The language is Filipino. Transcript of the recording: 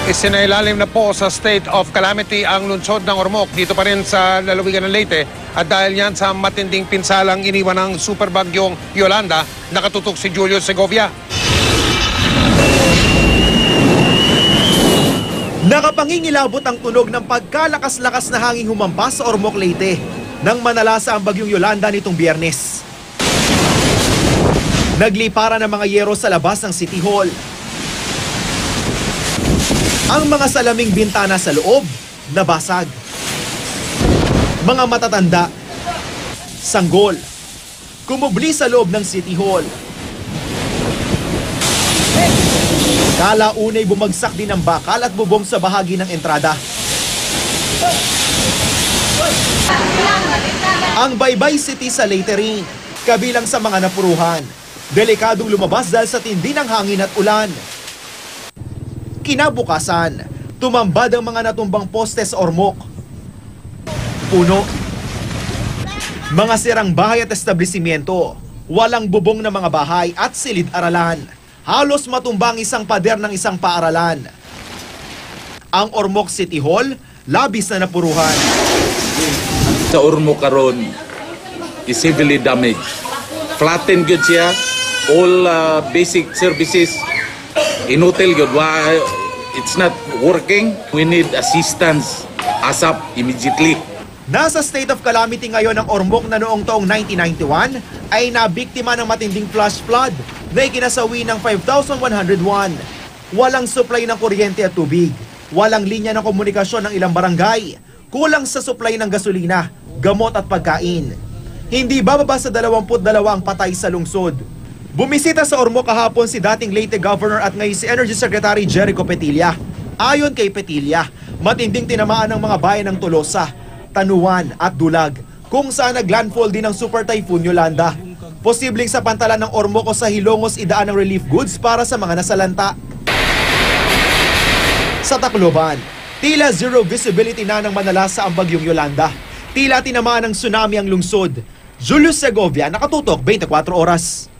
Isinailalim na po sa state of calamity ang lungsod ng Ormoc dito pa rin sa lalawigan ng Leyte. At dahil yan sa matinding pinsalang iniwan ng superbagyong Yolanda, nakatutok si Julio Segovia. Nakapangingilabot ang tunog ng pagkalakas-lakas na hanging humampas sa Ormoc, Leyte nang manalasa ang bagyong Yolanda nitong Biyernes. Naglipara ng mga yero sa labas ng City Hall. Ang mga salaming bintana sa loob, nabasag. Mga matatanda, sanggol, kumubli sa loob ng City Hall. Kalaunay bumagsak din ang bakal at bubong sa bahagi ng entrada. Ang Baybay City sa Leyte rin, kabilang sa mga napuruhan. Delikadong lumabas dahil sa tindi ng hangin at ulan. Kinabukasan, tumambad ang mga natumbang poste sa Ormoc. Puno. Mga sirang bahay at establishmento, walang bubong na mga bahay at silid-aralan. Halos matumbang isang pader ng isang paaralan. Ang Ormoc City Hall, labis na napuruhan. Sa Ormoc karon is heavily damaged. Flattened good siya. All basic services in hotel good. It's not working. We need assistance ASAP immediately. Nasa state of calamity ngayon ang Ormoc na noong taong 1991 ay nabiktima ng matinding flash flood na ikinasawi ng 5,101. Walang supply ng kuryente at tubig. Walang linya ng komunikasyon ng ilang barangay. Kulang sa supply ng gasolina, gamot at pagkain. Hindi bababa sa 22 ang patay sa lungsod. Bumisita sa Ormoc kahapon si dating Leyte Governor at ngayon si Energy Secretary Jericho Petilla. Ayon kay Petilla, matinding tinamaan ng mga bayan ng Tolosa, Tanuan at Dulag kung saan naglandfall din ng Super Typhoon Yolanda. Posibleng sa pantalan ng Ormoc o sa Hilongos idaan ng relief goods para sa mga nasalanta. Sa Tacloban, tila zero visibility na ng manalasa ang bagyong Yolanda. Tila tinamaan ng tsunami ang lungsod. Julio Segovia, nakatutok 24 oras.